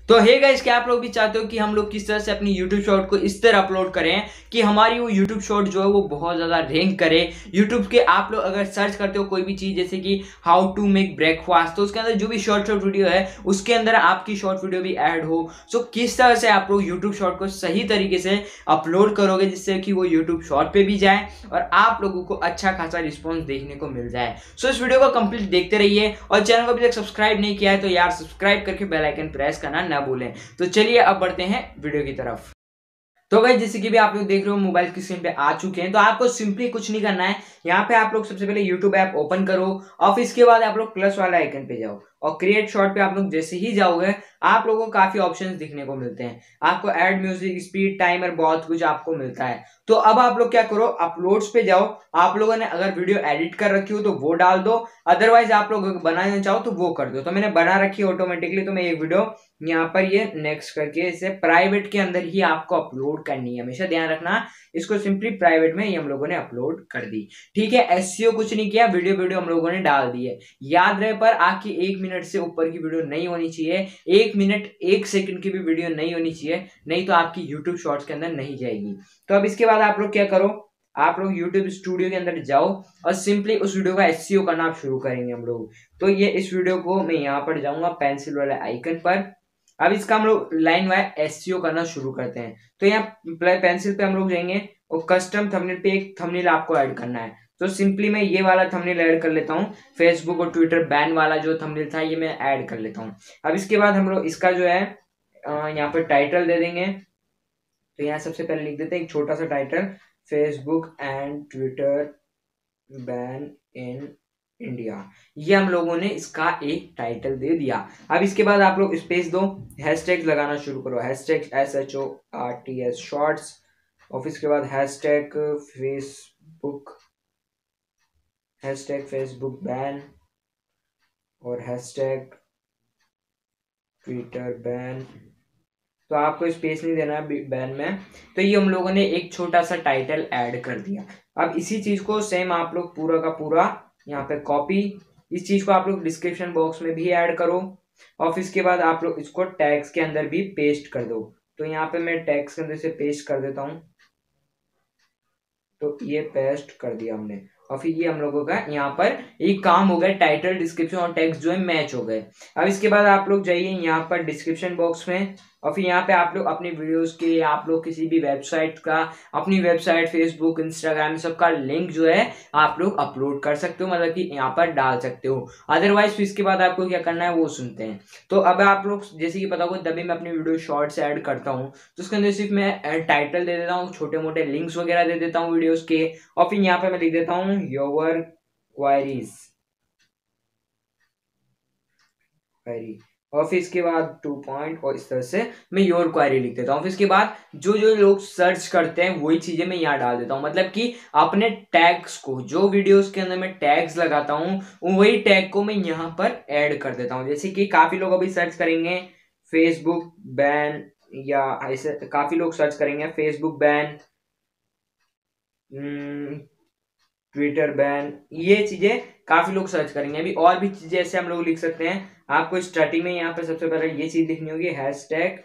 तो hey guys, क्या आप लोग भी चाहते हो कि हम लोग किस तरह से अपनी YouTube शॉर्ट को इस तरह अपलोड करें कि हमारी वो YouTube शॉर्ट जो है वो बहुत ज़्यादा रैंक करे। YouTube के आप लोग अगर सर्च करते हो कोई भी चीज़ जैसे कि हाउ टू मेक ब्रेकफास्ट, तो उसके अंदर जो भी शॉर्ट वीडियो है उसके अंदर आपकी शॉर्ट वीडियो भी ऐड हो। सो किस तरह से आप लोग YouTube शॉर्ट को सही तरीके से अपलोड करोगे जिससे कि वो YouTube शॉर्ट पे भी जाए और आप लोगों को अच्छा खासा रिस्पॉन्स देखने को मिल जाए। सो इस वीडियो को कंप्लीट देखते रहिए और चैनल को अभी तक सब्सक्राइब नहीं किया है तो यार सब्सक्राइब करके बेल आइकन प्रेस करना ना भूलें। तो चलिए अब बढ़ते हैं वीडियो की तरफ। तो गाइस, जैसे कि भी आप लोग देख रहे हो मोबाइल की स्क्रीन पे आ चुके हैं, तो आपको सिंपली कुछ नहीं करना है। यहाँ पे आप लोग सबसे पहले YouTube ऐप ओपन करो और फिर इसके बाद आप लोग प्लस वाला आइकन पे जाओ और क्रिएट शॉर्ट पे आप लोग जैसे ही जाओगे आप लोगों को काफी ऑप्शंस दिखने को मिलते हैं। आपको ऐड म्यूजिक, स्पीड, टाइमर, बहुत कुछ आपको मिलता है। तो अब आप लोग क्या करो, अपलोड्स पे जाओ। आप लोगों ने अगर वीडियो एडिट कर रखी हो तो वो डाल दो, अदरवाइज आप लोग बनाना चाहो तो वो कर दो। तो मैंने बना रखी है ऑटोमेटिकली, तो मैं एक वीडियो यहाँ पर ये नेक्स्ट करके इसे प्राइवेट के अंदर ही आपको अपलोड करनी है। हमेशा ध्यान रखना, इसको सिंपली प्राइवेट में ही हम लोगों ने अपलोड कर दी। ठीक है, एसईओ कुछ नहीं किया, वीडियो हम लोगों ने डाल दी है। याद रहे पर आपकी 1 मिनट से ऊपर की वीडियो नहीं होनी चाहिए, 1 मिनट 1 सेकंड की भी वीडियो नहीं होनी चाहिए, नहीं तो आपकी YouTube शॉर्ट्स के अंदर नहीं जाएगी। तो अब इसके बाद आप लोग क्या करो, आप लोग YouTube स्टूडियो के अंदर जाओ और सिंपली उस वीडियो का एसईओ करना आप शुरू करेंगे हम लोग। तो ये इस वीडियो को मैं यहाँ पर जाऊंगा पेंसिल वाले आइकन पर। अब इसका हम लोग लाइन वाइज एसईओ करना शुरू करते हैं। तो यहाँ पेंसिल पे हम लोग जाएंगे और कस्टम थंबनेल पे एक थंबनेल आपको ऐड करना है। तो सिंपली मैं ये वाला थंबनेल ऐड कर लेता हूँ, फेसबुक और ट्विटर बैन वाला जो थंबनेल था ये मैं ऐड कर लेता हूँ। अब इसके बाद हम लोग इसका जो है यहाँ पर टाइटल दे देंगे। तो यहाँ सबसे पहले लिख देते हैं एक छोटा सा title, Facebook and Twitter ban in India. ये हम लोगों ने इसका एक टाइटल दे दिया। अब इसके बाद आप लोग स्पेस दो, हैशटैग लगाना शुरू करो, हैशटैग SHORTS शॉर्ट्स, और इसके बाद हैशटैग फेसबुक बैन और हैशटैग ट्विटर बैन। तो आपको स्पेस नहीं देना है बैन में। तो ये हम लोगों ने एक छोटा सा टाइटल ऐड कर दिया। अब इसी चीज को सेम आप लोग पूरा का पूरा यहाँ पे कॉपी, इस चीज को आप लोग डिस्क्रिप्शन बॉक्स में भी ऐड करो और फिर इसके बाद आप लोग इसको टैग्स के अंदर भी पेस्ट कर दो। तो यहाँ पे मैं टैग्स के अंदर से पेस्ट कर देता हूँ। तो ये पेस्ट कर दिया हमने और फिर ये हम लोगों का यहाँ पर एक काम हो गया, टाइटल, डिस्क्रिप्शन और टेक्स्ट जो है मैच हो गए। अब इसके बाद आप लोग जाइए यहाँ पर डिस्क्रिप्शन बॉक्स में और फिर यहाँ पे आप लोग अपनी वीडियोस के, आप लोग किसी भी वेबसाइट का, अपनी वेबसाइट, फेसबुक, इंस्टाग्राम सबका लिंक जो है आप लोग अपलोड कर सकते हो, मतलब कि यहाँ पर डाल सकते हो। अदरवाइज फिर इसके बाद आपको क्या करना है वो सुनते हैं। तो अब आप लोग जैसे कि पता हो तभी मैं अपनी वीडियो शॉर्ट्स ऐड करता हूँ, तो उसके अंदर सिर्फ मैं टाइटल दे देता हूँ, छोटे मोटे लिंक्स वगैरह दे देता हूँ वीडियोस के, और फिर यहाँ पे मैं लिख देता हूँ योर क्वारीज, और फिर इसके बाद 2 पॉइंट और इस तरह से मैं योर क्वारी लिख देता हूँ। फिर इसके बाद जो जो लोग सर्च करते हैं वही चीजें मैं यहाँ डाल देता हूँ, मतलब कि अपने टैग्स को, जो वीडियोस के अंदर मैं टैग्स लगाता हूँ वही टैग को मैं यहाँ पर ऐड कर देता हूँ। जैसे कि काफी लोग अभी सर्च करेंगे फेसबुक बैन, या ऐसे काफी लोग सर्च करेंगे फेसबुक बैन, ट्विटर बैन, ये चीजें काफी लोग सर्च करेंगे। अभी और भी चीजें ऐसे हम लोग लिख सकते हैं। आपको स्टार्टिंग में यहाँ पे सबसे पहले ये चीज लिखनी होगी, हैशटैग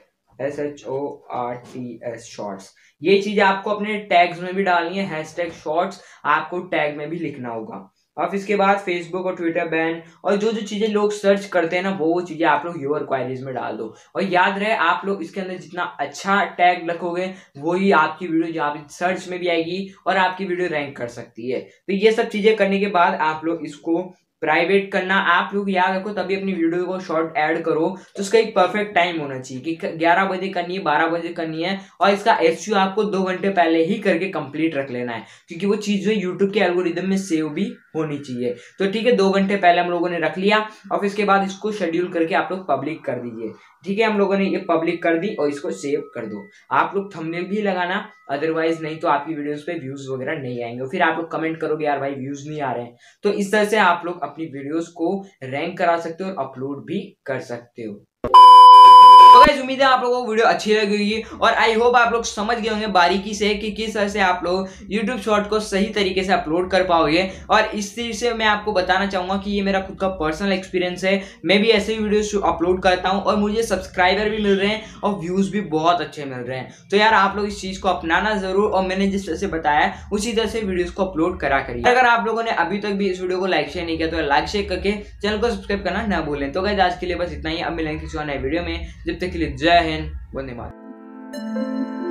SHORTS शॉर्ट्स। ये चीज आपको अपने टैग्स में भी डालनी है, हैशटैग शॉर्ट्स आपको टैग में भी लिखना होगा। और इसके बाद फेसबुक और ट्विटर बैन और जो जो चीजें लोग सर्च करते हैं ना वो चीजें आप लोग योर क्वारीज में डाल दो। और याद रहे आप लोग इसके अंदर जितना अच्छा टैग रखोगे वही आपकी वीडियो जहाँ पे सर्च में भी आएगी और आपकी वीडियो रैंक कर सकती है। तो ये सब चीजें करने के बाद आप लोग इसको प्राइवेट करना, आप लोग याद रखो तभी अपनी वीडियो को शॉर्ट ऐड करो तो उसका एक परफेक्ट टाइम होना चाहिए कि 11 बजे करनी है, 12 बजे करनी है, और इसका एसईओ आपको 2 घंटे पहले ही करके कंप्लीट रख लेना है, क्योंकि वो चीज जो यूट्यूब के एल्गोरिदम में सेव भी होनी चाहिए। तो ठीक है, 2 घंटे पहले हम लोगों ने रख लिया और इसके बाद इसको शेड्यूल करके आप लोग पब्लिक कर दीजिए। ठीक है, हम लोगों ने ये पब्लिक कर दी और इसको सेव कर दो। आप लोग थंबनेल भी लगाना, अदरवाइज नहीं तो आपकी वीडियोस पे व्यूज वगैरह नहीं आएंगे, फिर आप लोग कमेंट करोगे यार भाई व्यूज नहीं आ रहे हैं। तो इस तरह से आप लोग अपनी वीडियोस को रैंक करा सकते हो और अपलोड भी कर सकते हो। तो गाइस, उम्मीद है आप लोगों को वीडियो अच्छी लगी होगी और आई होप आप लोग समझ गए होंगे बारीकी से कि किस तरह से आप लोग यूट्यूब शॉर्ट को सही तरीके से अपलोड कर पाओगे। और इस चीज से मैं आपको बताना चाहूंगा कि ये मेरा खुद का पर्सनल एक्सपीरियंस है, मैं भी ऐसे ही वीडियो अपलोड करता हूं और मुझे सब्सक्राइबर भी मिल रहे हैं और व्यूज भी बहुत अच्छे मिल रहे हैं। तो यार आप लोग इस चीज को अपनाना जरूर और मैंने जिस तरह से बताया उसी तरह से वीडियोस को अपलोड करा करिए। अगर आप लोगों ने अभी तक भी इस वीडियो को लाइक शेयर नहीं किया तो लाइक शेयर करके चैनल को सब्सक्राइब करना ना भूलें। तो गाइस आज के लिए बस इतना ही, अब मिलेंगे किसी और नए वीडियो में, जब तक के लिए जय हिंद, वंदे मातरम।